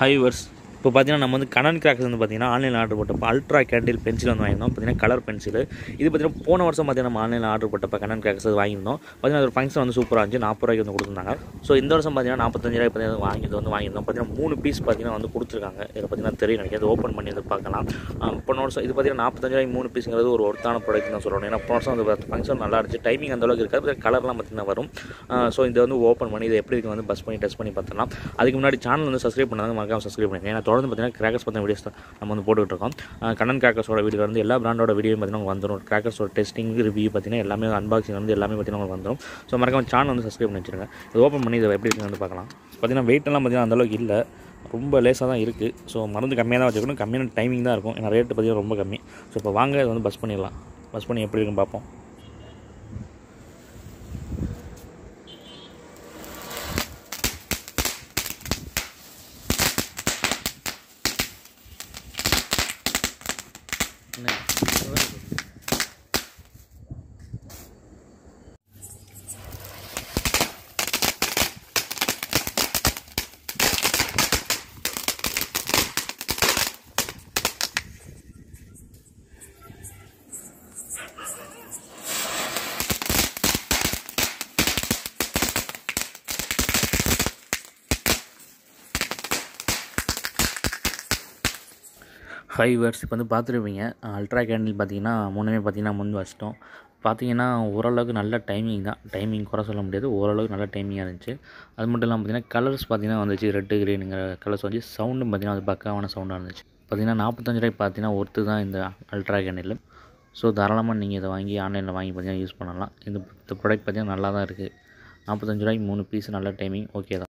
High verse இப்போ பார்த்தீங்கன்னா நம்ம வந்து கனன் கிராக்கர்ஸ் வந்து பார்த்தீங்கன்னா ஆன்லைனில் ஆர்டர் போட்டப்போ அல்ட்ரா கேண்டில் பென்சில் வந்து வாங்கியிருந்தோம். பார்த்தீங்கன்னா கலர் பென்சில் இது பார்த்தீங்கன்னா போன வருஷம் பார்த்தீங்கன்னா நம்ம ஆன்லைனில் ஆர்டர் போட்டப்போ கனன் கிராக்கர்ஸ் வாங்கியிருந்தோம். பார்த்தீங்கன்னா ஒரு ஃபங்க்ஷன் வந்து சூப்பராக இருந்துச்சு. 40 ரூபாய்க்கு வந்து கொடுத்துருந்தாங்க. ஸோ இந்த வருஷம் பார்த்தீங்கன்னா 45 ரூபாய்க்கு பார்த்தீங்கன்னா வாங்கியிருந்தோம். பார்த்தீங்கன்னா 3 பீஸ் பார்த்தீங்கன்னா வந்து கொடுத்துருக்காங்க. இதில் பார்த்தீங்கன்னா தெரியும் நினைக்கிறேன். ஓப்பன் பண்ணி வந்து பார்க்கலாம். போன வருஷம் இது பார்த்தீங்கன்னா 45 ரூபாய்க்கு 3 பீஸுங்கிறது ஒரு ஒருத்தான ப்ராடக்ட் தான் சொல்லணும். ஏன்னா போன வருஷம் அந்த ஃபங்க்ஷன் நல்லா இருந்துச்சு. டைமிங் அந்த அளவுக்கு இருக்காது. கலர்லாம் பார்த்தீங்கன்னா வரும். ஸோ இதை வந்து ஓப்பன் பண்ணி இதை எப்படி இருக்குது வந்து பஸ் பண்ணி டெஸ்ட் பண்ணி பார்த்துலாம். அதுக்கு முன்னாடி சேனல் வந்து சப்ஸ்கிரைப் பண்ணாங்க, மறக்காம சப்ஸ்கிரைப் பண்ணுங்க. ஏன்னா தொடர்ந்து பார்த்தீங்கன்னா கிராக்கர்ஸ் பற்றின வீடியோஸ் தான் நம்ம வந்து போட்டுக்கிட்டு இருக்கோம். கண்ணன் கிராக்கர்ஸோட வீடியோ வந்து எல்லா பிராண்டோட வீடியோ பார்த்தீங்கன்னா வந்துடும். கிராக்கர்ஸோட டெஸ்டிங் ரிவ்யூ பார்த்தீங்கன்னா எல்லாமே அன்பாக்சிங் வந்து எல்லாமே பார்த்தீங்கன்னா வந்துடும். ஸோ மறக்காம சேனல் வந்து சப்ஸ்கிரைப் பண்ணி வச்சுருங்க. இது ஓப்பன் பண்ணி இதை எப்படி இருக்குன்னு வந்து பார்க்கலாம். பார்த்தீங்கன்னா வெயிட்டெல்லாம் பார்த்தீங்கன்னா அந்தளவுக்கு இல்லை, ரொம்ப லேஸாக தான் இருக்குது. ஸோ மருந்து கம்மியாக தான் வச்சுக்கணும். கம்மியான டைமிங் தான் இருக்கும். ஏன்னா ரேட்டு பார்த்தீங்கன்னா ரொம்ப கம்மி. ஸோ இப்போ வாங்க இதை வந்து பஸ் பண்ணிடலாம். பஸ் பண்ணி எப்படி இருக்குன்னு பார்ப்போம். ஹை வர்ஸ் இப்போ வந்து பார்த்துருப்பீங்க. அல்ட்ரா கேண்டில் பார்த்தீங்கன்னா முன்னே பார்த்தீங்கன்னா முன் வச்சிட்டோம். பார்த்தீங்கன்னா ஓரளவுக்கு நல்ல டைமிங் தான். டைமிங் குறை சொல்ல முடியாது. ஓரளவுக்கு நல்ல டைமிங்காக இருந்துச்சு. அது மட்டும் இல்லாமல் பார்த்தீங்கன்னா கலர்ஸ் பார்த்தீங்கன்னா வந்துச்சு. ரெட்டு கிரீனுங்கிற கலர்ஸ் வந்து சவுண்டும் பார்த்தீங்கன்னா அது பக்காவான சவுண்டாக இருந்துச்சு. பார்த்தீங்கன்னா 45 ரூபாய்க்கு பார்த்தீங்கன்னா ஒர்த்து தான் இந்த அல்ட்ரா கேண்டில். ஸோ தாராளமாக நீங்கள் இதை வாங்கி ஆன்லைனில் வாங்கி பார்த்தீங்கன்னா யூஸ் பண்ணலாம். இந்த ப்ராடக்ட் பார்த்தீங்கன்னா நல்லா தான் இருக்குது. 45 ரூபாய்க்கு 3 பீஸ் நல்ல டைமிங் ஓகே தான்.